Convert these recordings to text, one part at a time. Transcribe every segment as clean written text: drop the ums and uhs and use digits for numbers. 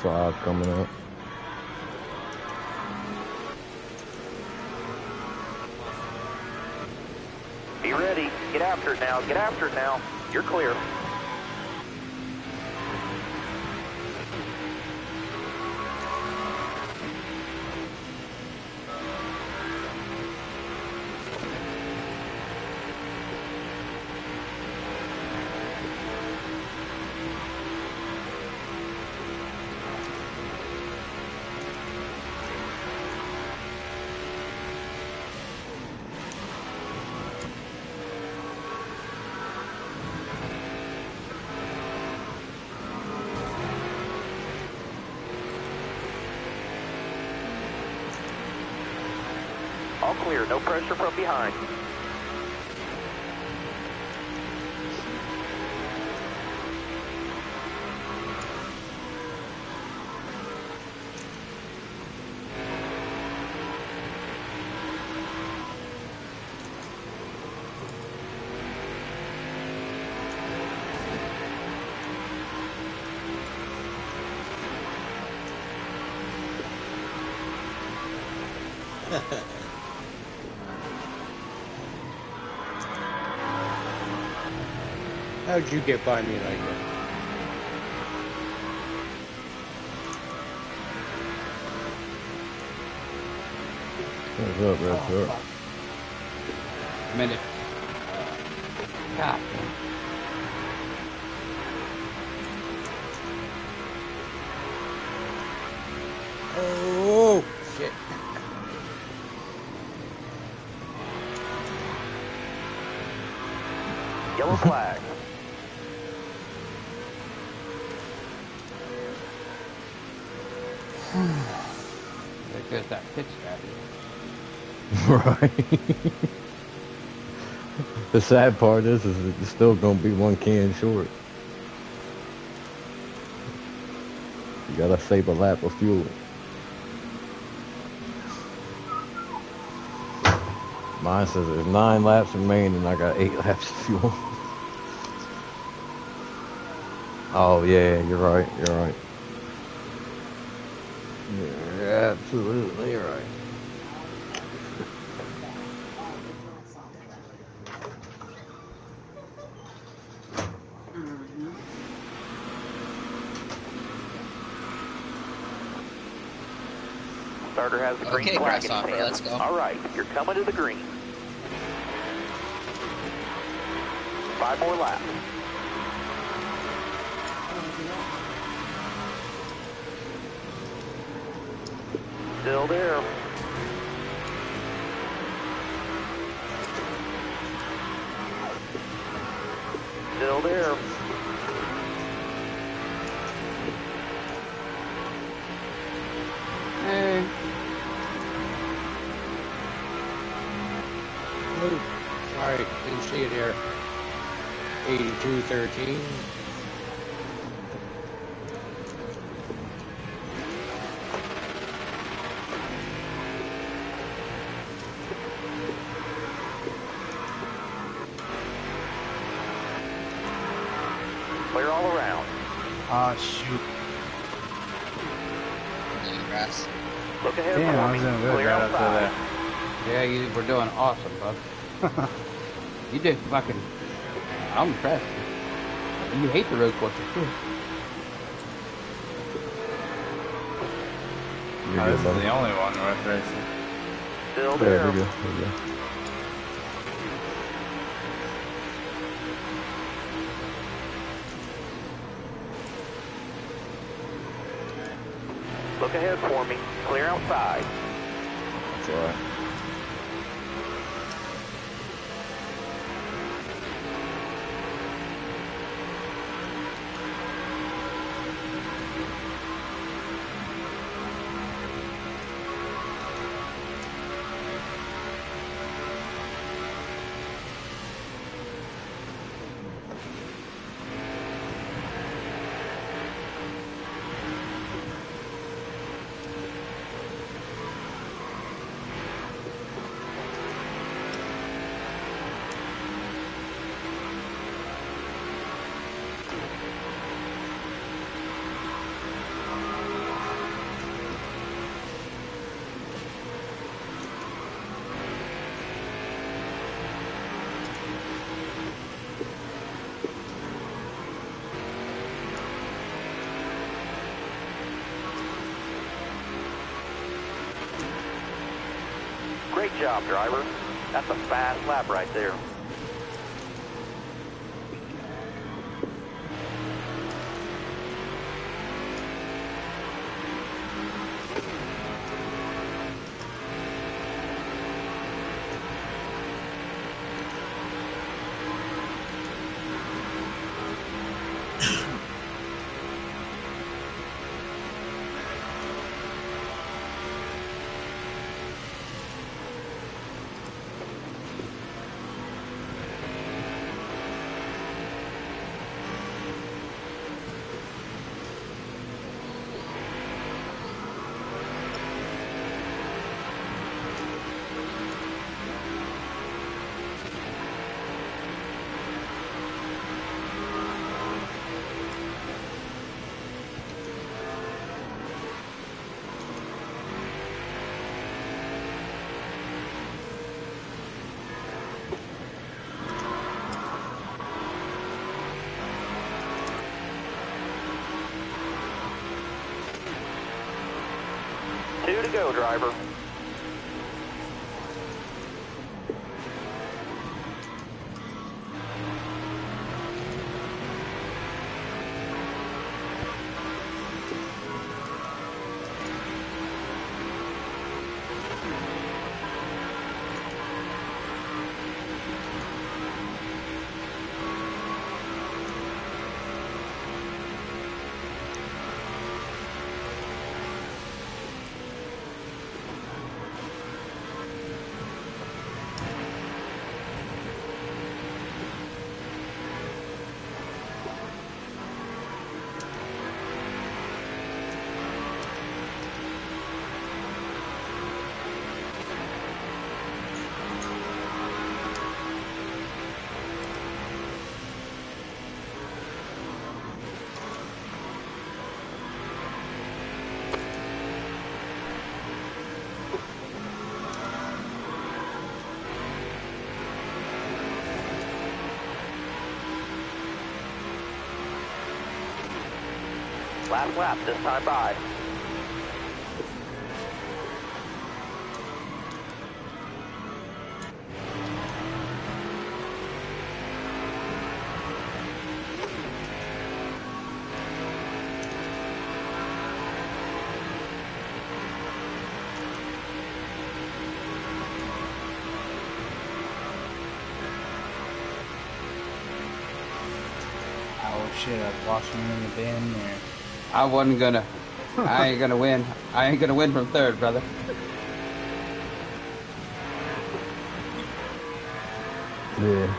5 coming up. Be ready. Get after it now. Get after it now. You're clear. All clear. No pressure from behind. How'd you get by me like that? What's up, Red Truck? Minute. God. Oh, shit. Yellow flag. There goes that pitch strategy. Right. The sad part is it's still gonna be 1 can short. You gotta save a lap of fuel. Mine says there's 9 laps remaining and I got 8 laps of fuel. Oh yeah, you're right, you're right. You're absolutely right. Starter has the green Okay, flag in his Grasshopper, hand. let's go. All right, you're coming to the green. 5 more laps. Still there. Still there. Hey. Oh, sorry, didn't see it there. 82-13. Clear all around. Oh, shoot. Grass. Look ahead Damn, I for was me. doing good Clear right after outside. that. Yeah, you were doing awesome, bud. You did fucking. I'm impressed. You hate the road courses too. You're Oh, good, this is buddy. the only one worth racing. Still Yeah, there. we're good, we're good. Look ahead for me. Clear outside. That's alright. Great job, driver. That's a fast lap right there. Two to go, driver. Last lap this time by. Oh shit, I was watching him in the bin there. I wasn't gonna. I ain't gonna win. I ain't gonna win from third, brother. Yeah.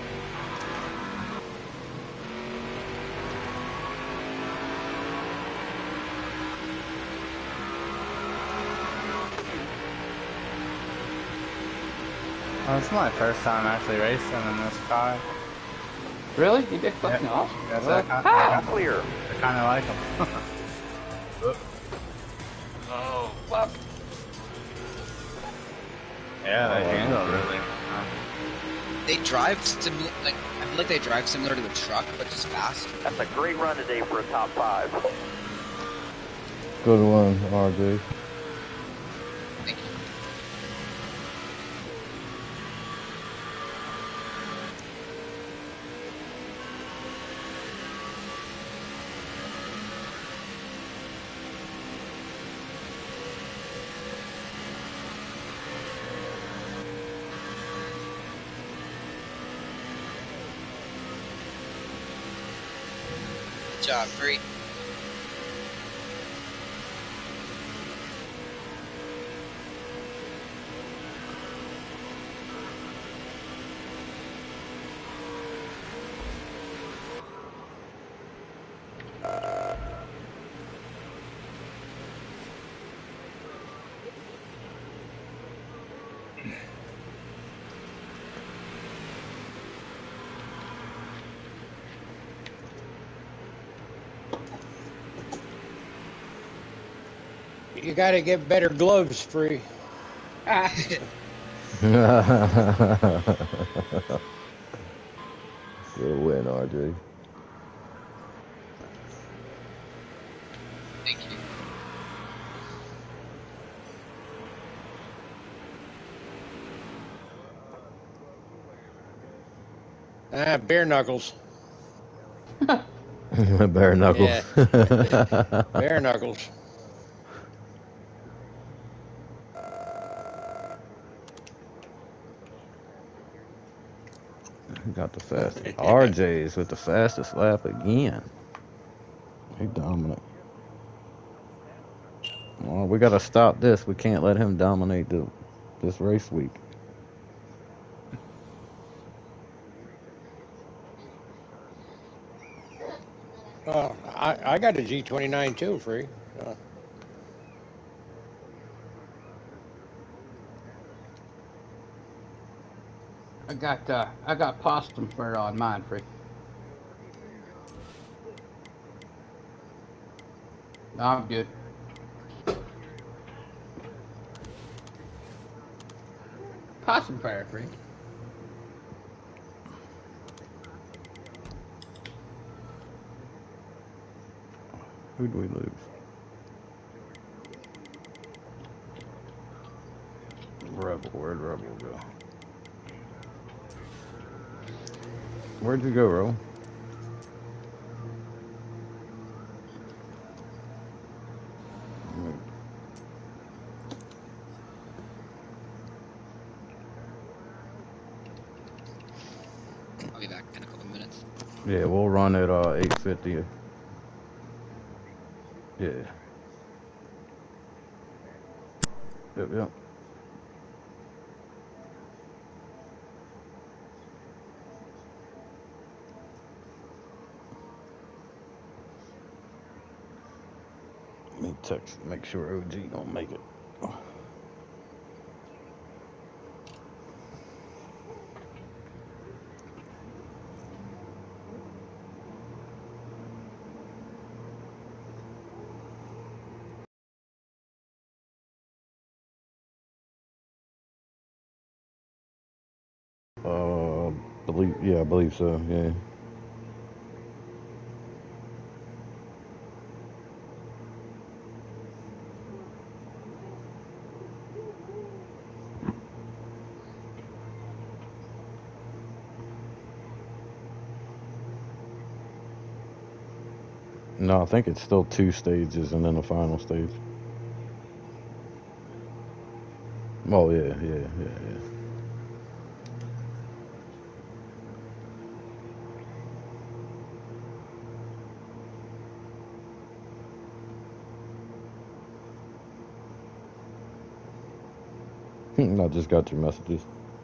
Oh, it's my first time actually racing in this car. Really? You did fucking awesome. That's Well, Clear. I kind of like them. oh, fuck. Yeah, they handle really. They drive similar, like I feel like they drive similar to the truck, but just fast. That's a great run today for a top 5. Good one, RJ. Thank you. Good job, great. You gotta get better gloves, Free. Good win, RJ. Thank you. Bare knuckles. Bare knuckles. Yeah. Bare knuckles. Got the fastest. RJ's with the fastest lap again. He dominant. Well, we gotta stop this. We can't let him dominate this race week. I got a G29 too, free. I got possum fur on mine, Free. No, I'm good. Possum fur, Free. Who'd we lose? Rebel. Where'd Rebel go? Where'd you go, Rebel? I'll be back in a couple minutes. Yeah, we'll run at 8:50. Yeah. Yep. Let me text, make sure OG don't make it. I believe so, yeah. No, I think it's still 2 stages and then a final stage. Oh, yeah. I just got your messages.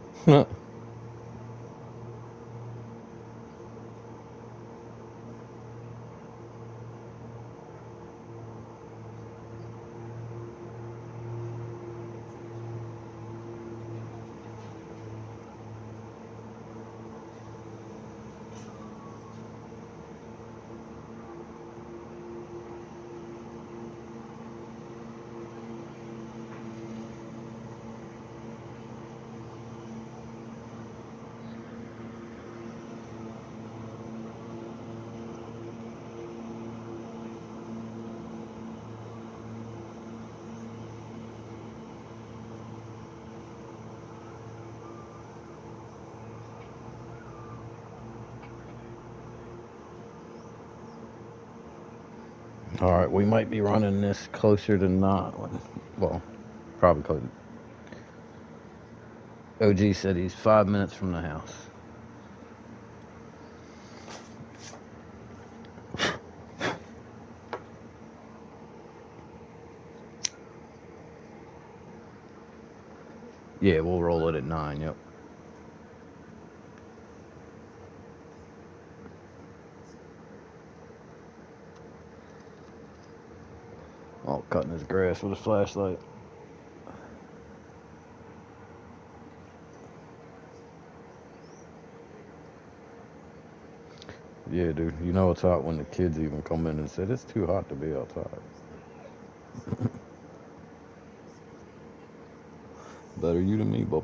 All right, we might be running this closer to not. Well, probably closer. OG said he's 5 minutes from the house. Yeah, we'll roll it at 9, yep. Oh, cutting his grass with a flashlight. Yeah, dude, you know it's hot when the kids even come in and said it's too hot to be outside. Better you than me, Bubba.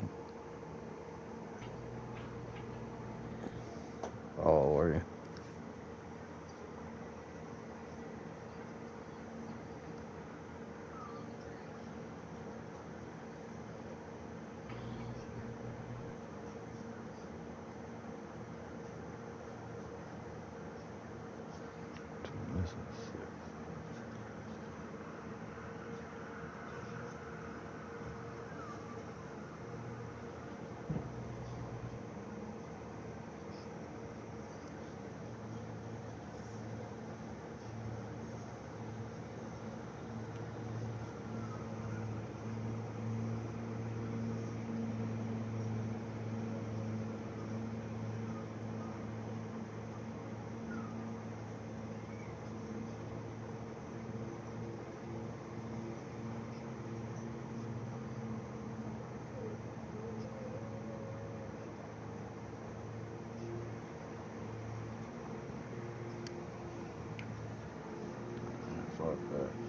Oh, are you? fuck that.